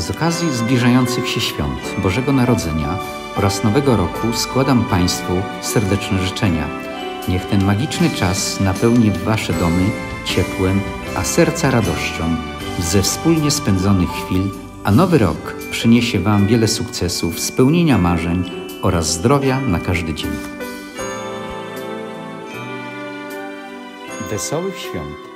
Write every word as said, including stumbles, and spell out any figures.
Z okazji zbliżających się świąt Bożego Narodzenia oraz Nowego Roku składam Państwu serdeczne życzenia. Niech ten magiczny czas napełni Wasze domy ciepłem, a serca radością ze wspólnie spędzonych chwil, a Nowy Rok przyniesie Wam wiele sukcesów, spełnienia marzeń oraz zdrowia na każdy dzień. Wesołych świąt!